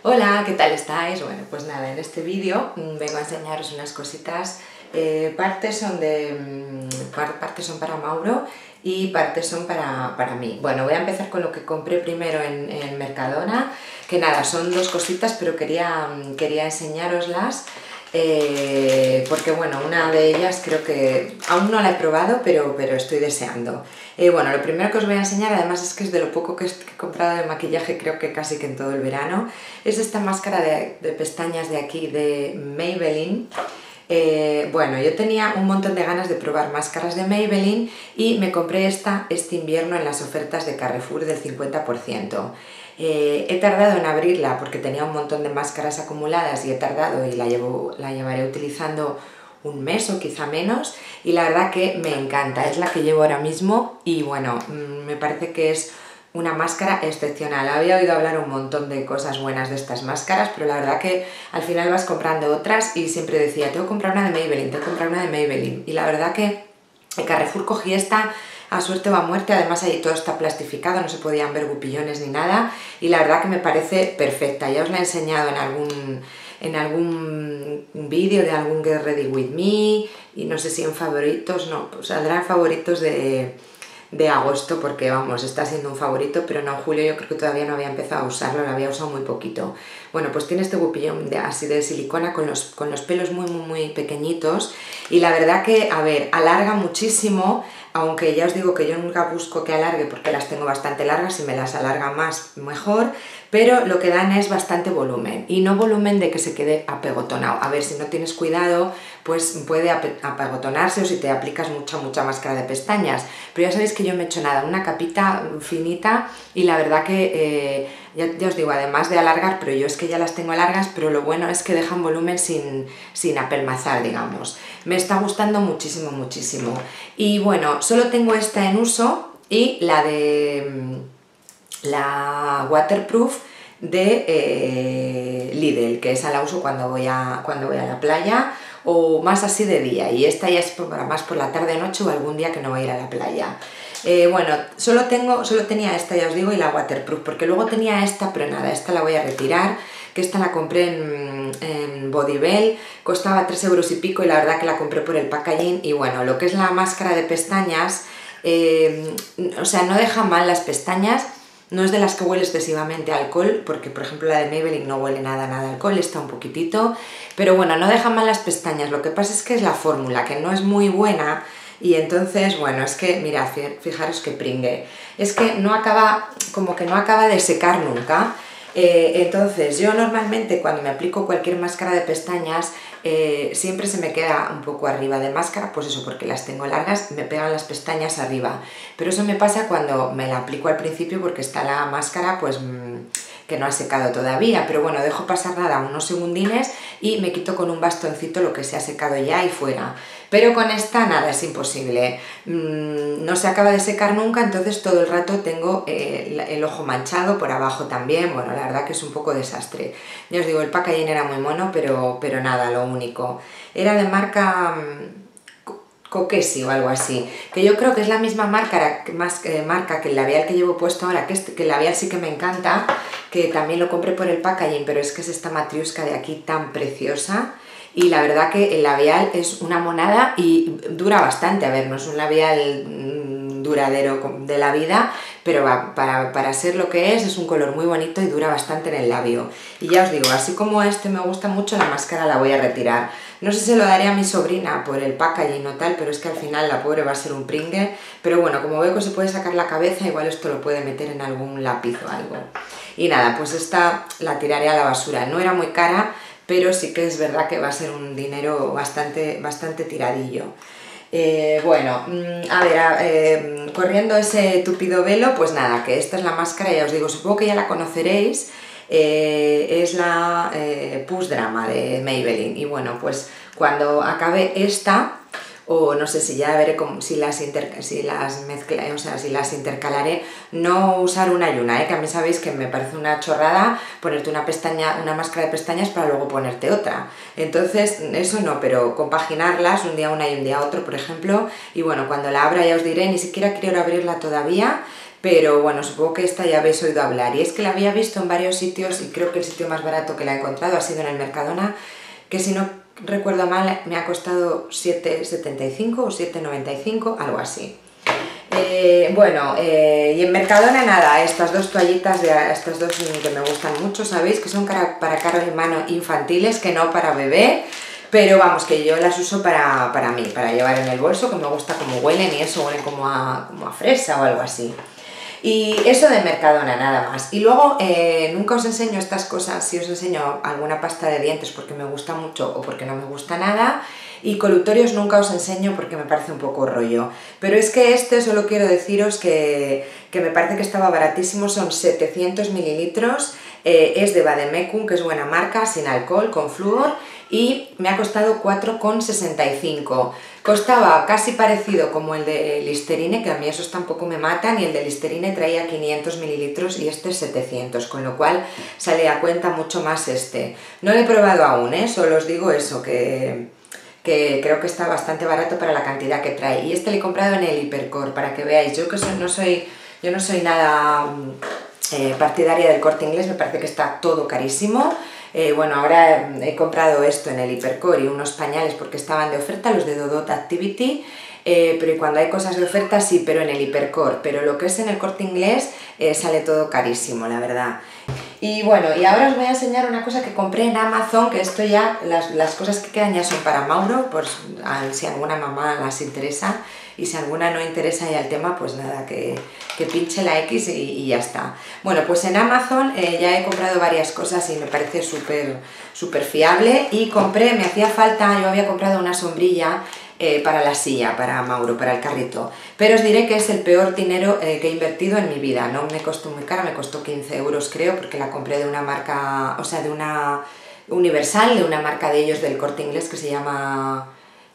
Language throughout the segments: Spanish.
Hola, ¿qué tal estáis? Bueno, pues nada, en este vídeo vengo a enseñaros unas cositas. Partes son para Mauro y partes son para mí. Bueno, voy a empezar con lo que compré primero en Mercadona, que nada, son dos cositas, pero quería enseñároslas. Porque bueno, una de ellas creo que aún no la he probado, pero estoy deseando. Bueno, lo primero que os voy a enseñar, además es que es de lo poco que he comprado de maquillaje, creo que casi que en todo el verano, es esta máscara de pestañas de aquí, de Maybelline. Bueno, yo tenía un montón de ganas de probar máscaras de Maybelline y me compré este invierno en las ofertas de Carrefour del 50%. He tardado en abrirla porque tenía un montón de máscaras acumuladas y he tardado y la llevaré utilizando un mes o quizá menos, y la verdad que me encanta, es la que llevo ahora mismo y bueno, me parece que es una máscara excepcional. Había oído hablar un montón de cosas buenas de estas máscaras, pero la verdad que al final vas comprando otras y siempre decía, tengo que comprar una de Maybelline, tengo que comprar una de Maybelline, y la verdad que en Carrefour cogí esta a suerte o a muerte. Además ahí todo está plastificado, no se podían ver gupillones ni nada, y la verdad que me parece perfecta. Ya os la he enseñado en algún vídeo de algún Get Ready With Me, y no sé si en favoritos, no, pues saldrán favoritos de agosto, porque vamos, está siendo un favorito, pero no, en julio yo creo que todavía no había empezado a usarlo, lo había usado muy poquito. Bueno, pues tiene este gupillón así de silicona con los pelos muy pequeñitos, y la verdad que, a ver, alarga muchísimo, aunque ya os digo que yo nunca busco que alargue porque las tengo bastante largas, si me las alarga más mejor, pero lo que dan es bastante volumen, y no volumen de que se quede apegotonado. A ver, si no tienes cuidado, pues puede apegotonarse, o si te aplicas mucha máscara de pestañas, pero ya sabéis que yo me he hecho nada, una capita finita, y la verdad que ya os digo, además de alargar, pero yo es que ya las tengo largas, pero lo bueno es que dejan volumen sin apelmazar, digamos. Me está gustando muchísimo. Y bueno, solo tengo esta en uso y la waterproof de Lidl, que esa la uso cuando voy a la playa, o más así de día, y esta ya es más por la tarde-noche o algún día que no voy a ir a la playa. Bueno, solo tenía esta, ya os digo, y la waterproof, porque luego tenía esta, pero nada, esta la voy a retirar, que esta la compré en Bodybell, costaba 3 euros y pico, y la verdad que la compré por el packaging. Y bueno, lo que es la máscara de pestañas, o sea, no deja mal las pestañas. No es de las que huele excesivamente a alcohol, porque por ejemplo la de Maybelline no huele nada a alcohol, está un poquitito, pero bueno, no deja mal las pestañas. Lo que pasa es que es la fórmula, que no es muy buena, y entonces, bueno, es que, mirad, fijaros que pringue, es que no acaba, como que no acaba de secar nunca. Entonces yo normalmente cuando me aplico cualquier máscara de pestañas, siempre se me queda un poco arriba de máscara, pues eso, porque las tengo largas, me pegan las pestañas arriba, pero eso me pasa cuando me la aplico al principio, porque está la máscara pues que no ha secado todavía, pero bueno, dejo pasar nada, unos segundines, y me quito con un bastoncito lo que se ha secado ya y fuera. Pero con esta nada, es imposible, no se acaba de secar nunca, entonces todo el rato tengo el ojo manchado por abajo también. Bueno, la verdad que es un poco desastre. Ya os digo, el packaging era muy mono, pero nada, lo único. Era de marca Kokesi o algo así, que yo creo que es la misma marca que el labial que llevo puesto ahora, que el labial sí que me encanta, que también lo compré por el packaging, pero es que es esta matriusca de aquí tan preciosa. Y la verdad que el labial es una monada y dura bastante. A ver, no es un labial duradero de la vida, pero para ser lo que es un color muy bonito y dura bastante en el labio. Y ya os digo, así como este me gusta mucho, la máscara la voy a retirar. No sé si se lo daré a mi sobrina por el packaging o tal, pero es que al final la pobre va a ser un pringue. Pero bueno, como veo que se puede sacar la cabeza, igual esto lo puede meter en algún lápiz o algo. Y nada, pues esta la tiraré a la basura. No era muy cara, pero sí que es verdad que va a ser un dinero bastante tiradillo. Bueno, a ver, corriendo ese tupido velo, pues nada, que esta es la máscara, ya os digo, supongo que ya la conoceréis. Es la Push Drama de Maybelline, y bueno, pues cuando acabe esta, o no sé si ya veré si las intercalaré, no usar una y una, que a mí sabéis que me parece una chorrada ponerte una máscara de pestañas para luego ponerte otra. Entonces eso no, pero compaginarlas un día una y un día otro, por ejemplo. Y bueno, cuando la abra ya os diré, ni siquiera quiero abrirla todavía, pero bueno, supongo que esta ya habéis oído hablar. Y es que la había visto en varios sitios y creo que el sitio más barato que la he encontrado ha sido en el Mercadona, que si no recuerdo mal me ha costado 7,75 o 7,95, algo así. Y en Mercadona nada, estas dos toallitas, estas dos que me gustan mucho, ¿sabéis? Que son para cara y mano infantiles, que no para bebé, pero vamos, que yo las uso para mí, para llevar en el bolso, que me gusta cómo huelen y eso, huelen como a fresa o algo así. Y eso de Mercadona, nada más. Y luego, nunca os enseño estas cosas, si os enseño alguna pasta de dientes porque me gusta mucho o porque no me gusta nada, y colutorios nunca os enseño porque me parece un poco rollo. Pero es que este solo quiero deciros que me parece que estaba baratísimo, son 700 mililitros, es de Vademecum, que es buena marca, sin alcohol, con flúor, y me ha costado 4,65. Costaba casi parecido como el de Listerine, que a mí esos tampoco me matan, y el de Listerine traía 500 mililitros y este 700, con lo cual sale a cuenta mucho más este. No lo he probado aún, solo os digo eso, que creo que está bastante barato para la cantidad que trae. Y este lo he comprado en el Hipercor, para que veáis. Yo no soy nada partidaria del Corte Inglés, me parece que está todo carísimo. Bueno, ahora he comprado esto en el Hipercor y unos pañales porque estaban de oferta, los de Dodot Activity, pero y cuando hay cosas de oferta sí, pero en el Hipercor. Pero lo que es en el Corte Inglés sale todo carísimo, la verdad. Y bueno, y ahora os voy a enseñar una cosa que compré en Amazon, que esto ya, las cosas que quedan ya son para Mauro, pues si alguna mamá las interesa, y si alguna no interesa ya el tema, pues nada, que pinche la X y ya está. Bueno, pues en Amazon ya he comprado varias cosas y me parece súper fiable, y me hacía falta, yo había comprado una sombrilla para la silla, para Mauro, para el carrito, pero os diré que es el peor dinero que he invertido en mi vida. No me costó muy cara, me costó 15 euros creo, porque la compré de una marca, o sea, de una Universal, de una marca de ellos del Corte Inglés que se llama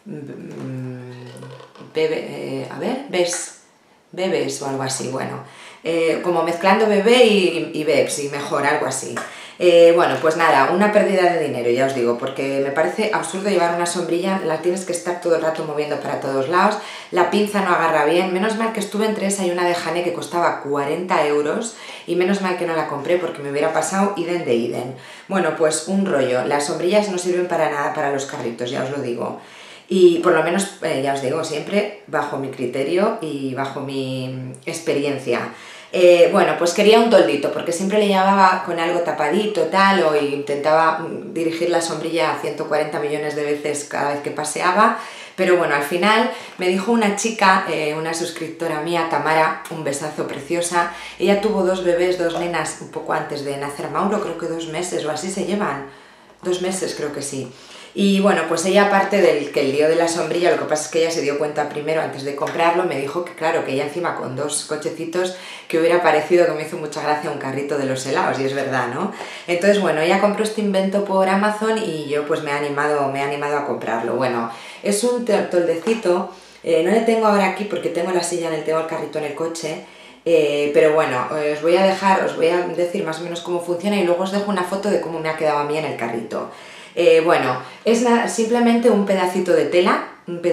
Bebes o algo así, bueno, como mezclando bebé y Bebs, y mejor, algo así. Bueno, pues nada, una pérdida de dinero, ya os digo, porque me parece absurdo llevar una sombrilla, la tienes que estar todo el rato moviendo para todos lados, la pinza no agarra bien, menos mal que estuve entre esa y una de Hané que costaba 40 euros, y menos mal que no la compré porque me hubiera pasado idem de idem. Bueno, pues un rollo, las sombrillas no sirven para nada para los carritos, ya os lo digo. Y por lo menos, ya os digo, siempre bajo mi criterio y bajo mi experiencia. Bueno, pues quería un toldito, porque siempre le llevaba con algo tapadito, tal, o intentaba dirigir la sombrilla a 140 millones de veces cada vez que paseaba. Pero bueno, al final me dijo una chica, una suscriptora mía, Tamara, un besazo, preciosa. Ella tuvo dos bebés, dos nenas, un poco antes de nacer Mauro, creo que 2 meses o así se llevan. 2 meses creo que sí. Y bueno, pues ella, aparte del que el lío de la sombrilla, lo que pasa es que ella se dio cuenta primero antes de comprarlo, me dijo que claro, que ella encima con 2 cochecitos, que hubiera parecido, que me hizo mucha gracia, un carrito de los helados, y es verdad, ¿no? Entonces bueno, ella compró este invento por Amazon y yo pues me he animado a comprarlo. Bueno, es un toldecito, no le tengo ahora aquí porque tengo la silla, tengo el carrito en el coche, pero bueno, os voy a decir más o menos cómo funciona y luego os dejo una foto de cómo me ha quedado a mí en el carrito. Bueno, es simplemente un pedacito de tela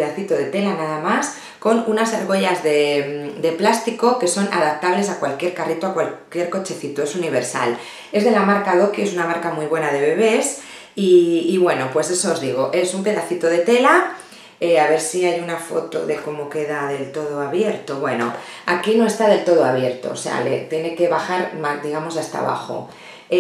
nada más, con unas argollas de plástico que son adaptables a cualquier carrito, a cualquier cochecito, es universal. Es de la marca Doki, es una marca muy buena de bebés, y bueno, pues eso os digo, es un pedacito de tela. A ver si hay una foto de cómo queda del todo abierto. Bueno, aquí no está del todo abierto, o sea, le tiene que bajar, digamos, hasta abajo.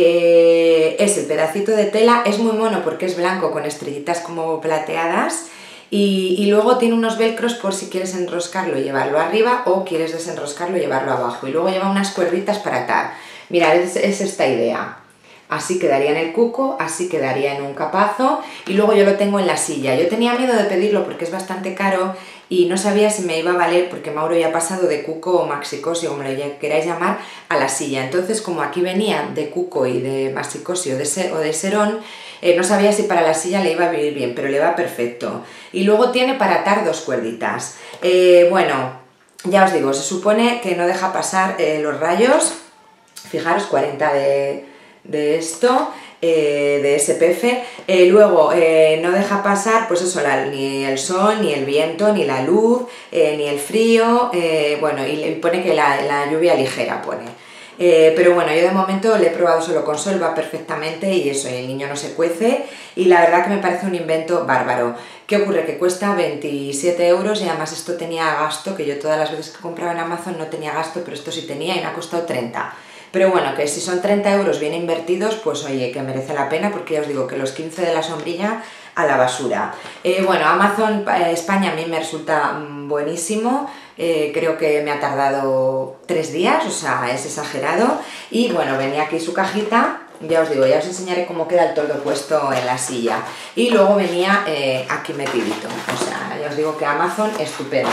Es el pedacito de tela, es muy mono porque es blanco con estrellitas como plateadas, y luego tiene unos velcros por si quieres enroscarlo y llevarlo arriba, o quieres desenroscarlo y llevarlo abajo, y luego lleva unas cuerditas para atar. Mirad, es esta idea. Así quedaría en el cuco, así quedaría en un capazo, y luego yo lo tengo en la silla. Yo tenía miedo de pedirlo porque es bastante caro y no sabía si me iba a valer, porque Mauro ya ha pasado de cuco o maxicosio, como le queráis llamar, a la silla. Entonces, como aquí venía de cuco y de maxicosio o de serón, no sabía si para la silla le iba a venir bien, pero le va perfecto. Y luego tiene para atar 2 cuerditas. Bueno, ya os digo, se supone que no deja pasar los rayos. Fijaros, 40 de esto, de SPF. Luego no deja pasar pues eso, ni el sol, ni el viento, ni la luz, ni el frío, bueno, y pone que la lluvia ligera pone. Pero bueno, yo de momento le he probado solo con sol, va perfectamente y eso, el niño no se cuece y la verdad que me parece un invento bárbaro. ¿Qué ocurre? Que cuesta 27 euros y además esto tenía gasto, que yo todas las veces que compraba en Amazon no tenía gasto, pero esto sí tenía y me ha costado 30. Pero bueno, que si son 30 euros bien invertidos, pues oye, que merece la pena porque ya os digo que los 15 de la sombrilla a la basura. Bueno, Amazon España a mí me resulta buenísimo. Creo que me ha tardado 3 días, o sea, es exagerado. Y bueno, venía aquí su cajita, ya os digo, ya os enseñaré cómo queda el toldo puesto en la silla. Y luego venía aquí metidito, o sea, ya os digo que Amazon estupendo.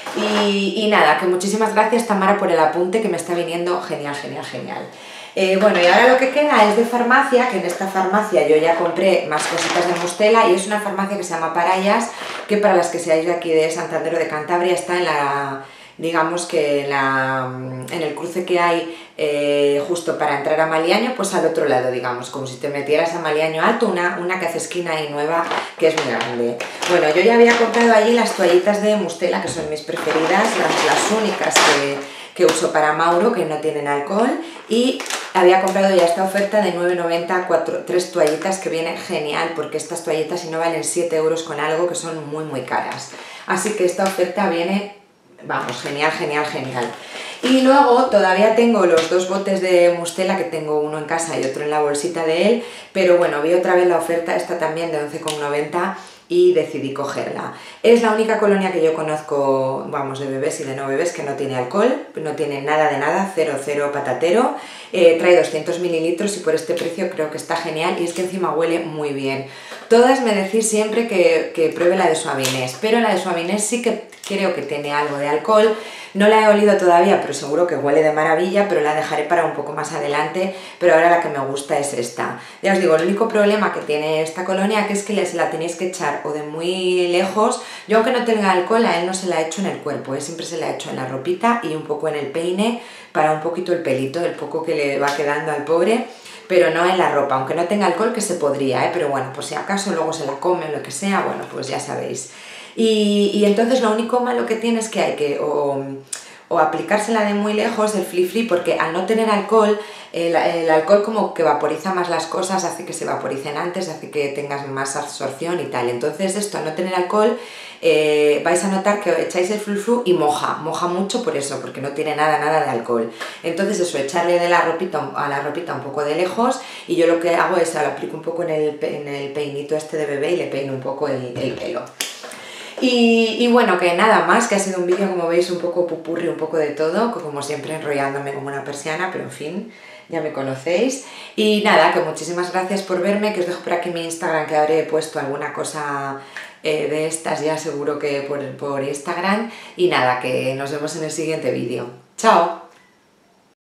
Y nada, que muchísimas gracias Tamara por el apunte, que me está viniendo genial, genial, genial. Bueno, y ahora lo que queda es de farmacia, que en esta farmacia yo ya compré más cositas de Mustela y es una farmacia que se llama Parayas, que para las que seáis de aquí de Santander o de Cantabria está en la, digamos que en el cruce que hay justo para entrar a Maliaño, pues al otro lado, digamos, como si te metieras a Maliaño Alto, una que hace esquina ahí nueva, que es muy grande. Bueno, yo ya había comprado allí las toallitas de Mustela, que son mis preferidas, las únicas que uso para Mauro, que no tienen alcohol, y había comprado ya esta oferta de 9,90 3 toallitas que viene genial, porque estas toallitas si no valen 7 euros con algo, que son muy muy caras. Así que esta oferta viene, vamos, genial, genial, genial. Y luego todavía tengo los 2 botes de Mustela, que tengo uno en casa y otro en la bolsita de él, pero bueno, vi otra vez la oferta, esta también de 11,90 y decidí cogerla. Es la única colonia que yo conozco, vamos, de bebés y de no bebés que no tiene alcohol, no tiene nada de nada, cero patatero, trae 200 mililitros y por este precio creo que está genial y es que encima huele muy bien. Todas me decís siempre que pruebe la de Suavinés, pero la de Suavinés sí que creo que tiene algo de alcohol. No la he olido todavía, pero seguro que huele de maravilla, pero la dejaré para un poco más adelante, pero ahora la que me gusta es esta. Ya os digo, el único problema que tiene esta colonia que es que se la tenéis que echar o de muy lejos. Yo aunque no tenga alcohol, a él no se la he hecho en el cuerpo, siempre se la he hecho en la ropita y un poco en el peine para un poquito el pelito, el poco que le va quedando al pobre, pero no en la ropa, aunque no tenga alcohol, que se podría, pero bueno, por si acaso luego se la come o lo que sea, bueno, pues ya sabéis. Y entonces lo único malo que tiene es que hay que o aplicársela de muy lejos del flip porque al no tener alcohol, el alcohol como que vaporiza más las cosas, hace que se vaporicen antes, hace que tengas más absorción y tal. Entonces esto al no tener alcohol vais a notar que echáis el flu y moja mucho por eso, porque no tiene nada de alcohol. Entonces eso, echarle de la ropita a la ropita un poco de lejos y yo lo que hago es lo aplico un poco en el peinito este de bebé y le peino un poco el pelo. Y bueno, que nada más, que ha sido un vídeo, como veis, un poco pupurri, un poco de todo, como siempre enrollándome como una persiana, pero en fin, ya me conocéis. Y nada, que muchísimas gracias por verme, que os dejo por aquí mi Instagram, que habré puesto alguna cosa de estas ya seguro que por Instagram. Y nada, que nos vemos en el siguiente vídeo. ¡Chao!